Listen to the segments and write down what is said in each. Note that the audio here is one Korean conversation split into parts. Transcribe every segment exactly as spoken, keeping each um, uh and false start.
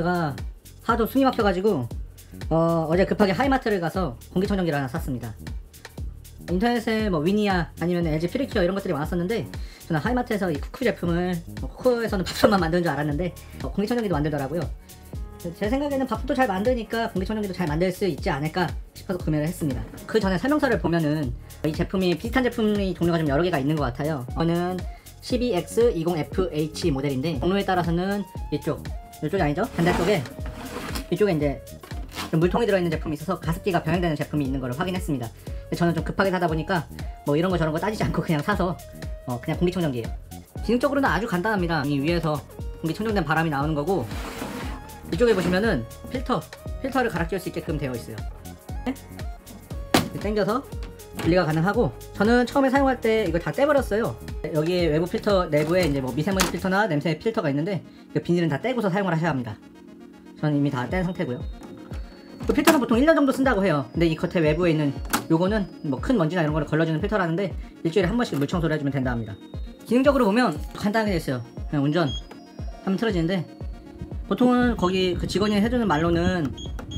제가 하도 숨이 막혀가지고 어, 어제 급하게 하이마트를 가서 공기청정기를 하나 샀습니다. 인터넷에 뭐 위니아 아니면 엘지 퓨리케어 이런 것들이 많았었는데 저는 하이마트에서 이 쿠쿠 제품을 뭐 쿠쿠에서는 밥솥만 만드는 줄 알았는데 어, 공기청정기도 만들더라고요. 제 생각에는 밥솥도 잘 만드니까 공기청정기도 잘 만들 수 있지 않을까 싶어서 구매를 했습니다. 그 전에 설명서를 보면은 이 제품이 비슷한 제품이 종류가 좀 여러 개가 있는 것 같아요. 이거는 십이 엑스 이십 에프 에이치 모델인데 종류에 따라서는 이쪽 이쪽이 아니죠? 반대쪽에 이쪽에 이제 좀 물통이 들어있는 제품이 있어서 가습기가 병행되는 제품이 있는 걸 확인했습니다. 근데 저는 좀 급하게 사다 보니까 뭐 이런 거 저런 거 따지지 않고 그냥 사서 어 그냥 공기청정기예요. 기능적으로는 아주 간단합니다. 이 위에서 공기청정된 바람이 나오는 거고 이쪽에 보시면은 필터 필터를 갈아 끼울 수 있게끔 되어 있어요. 당겨서 분리가 가능하고 저는 처음에 사용할 때 이걸 다 떼버렸어요. 여기에 외부 필터 내부에 이제 뭐 미세먼지 필터나 냄새 필터가 있는데 그 비닐은 다 떼고서 사용을 하셔야 합니다. 저는 이미 다 뗀 상태고요. 그 필터는 보통 일 년 정도 쓴다고 해요. 근데 이 겉에 외부에 있는 요거는 뭐 큰 먼지나 이런 거를 걸러주는 필터라는데 일주일에 한 번씩 물 청소를 해주면 된다 합니다. 기능적으로 보면 간단하게 돼 있어요. 그냥 운전 하면 틀어지는데 보통은 거기 그 직원이 해주는 말로는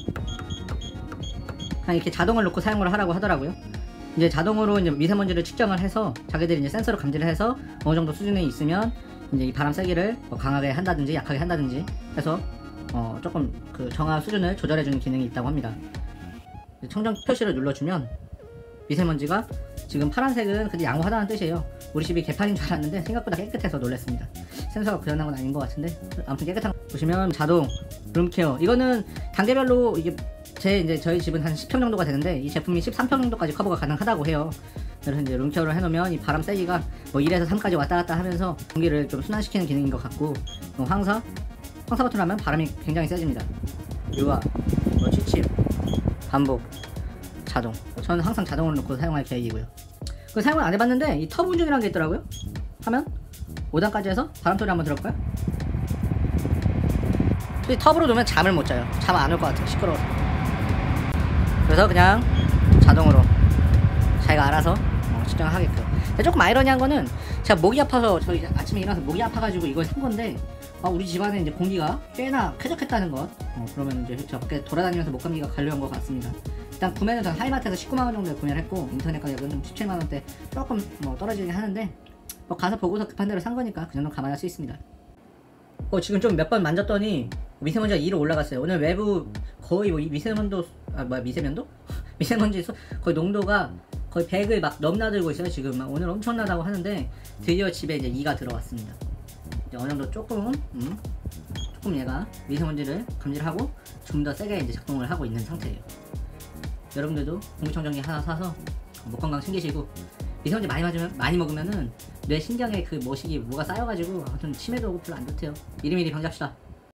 그냥 이렇게 자동을 놓고 사용을 하라고 하더라고요. 이제 자동으로 이제 미세먼지를 측정을 해서 자기들이 이제 센서로 감지를 해서 어느 정도 수준에 있으면 이제 이 바람 세기를 뭐 강하게 한다든지 약하게 한다든지 해서 어 조금 그 정화 수준을 조절해주는 기능이 있다고 합니다. 청정 표시를 눌러주면 미세먼지가 지금 파란색은 그게 양호하다는 뜻이에요. 우리 집이 개판인 줄 알았는데 생각보다 깨끗해서 놀랐습니다. 센서가 고장난 건 아닌 것 같은데 아무튼 깨끗한 거. 보시면 자동 룸케어 이거는 단계별로 이게 제 이제 저희 집은 한 십 평 정도가 되는데 이 제품이 십삼 평 정도까지 커버가 가능하다고 해요. 그래서 이제 룸케어를 해놓으면 이 바람 세기가 뭐 일에서 삼까지 왔다 갔다 하면서 공기를 좀 순환시키는 기능인 것 같고 뭐 황사 황사 버튼을 하면 바람이 굉장히 세집니다. 유화, 뭐 취침, 반복, 자동. 저는 항상 자동으로 놓고 사용할 계획이고요. 그 사용을 안 해봤는데 이 터보 운전이라는 게 있더라고요. 하면 오 단까지 해서 바람 소리 한번 들어볼까요? 이 터보로 놓으면 잠을 못 자요. 잠 안 올 것 같아요. 시끄러워서. 그래서 그냥 자동으로 자기가 알아서 어, 측정을 하게끔. 근데 조금 아이러니한 거는 제가 목이 아파서 저희 아침에 일어나서 목이 아파가지고 이걸 산 건데 아, 우리 집안에 이제 공기가 꽤나 쾌적했다는 것. 어, 그러면 이제 저 밖에 돌아다니면서 목감기가 가려운 것 같습니다. 일단 구매는 전 하이마트에서 십구만 원 정도에 구매를 했고 인터넷 가격은 좀 십칠만 원대 조금 뭐 떨어지긴 하는데 뭐 가서 보고서 급한 대로 산 거니까 그 정도 감안할 수 있습니다. 어, 지금 좀 몇 번 만졌더니 미세먼지가 이로 올라갔어요. 오늘 외부 거의 뭐 미세먼도 아 뭐야 미세면도? 미세먼지 소, 거의 농도가 거의 백을 막 넘나들고 있어요. 지금 막 오늘 엄청나다고 하는데 드디어 집에 이제 이가 들어왔습니다. 이제 어느 정도 조금 음, 조금 얘가 미세먼지를 감지하고 좀 더 세게 이제 작동을 하고 있는 상태예요. 여러분들도 공기청정기 하나 사서 목 건강 챙기시고 미세먼지 많이 맞으면 많이 먹으면은 뇌 신경에 그 뭐시기 뭐가 쌓여가지고 아무튼 치매도 오고 별로 안 좋대요. 미리미리 방지합시다.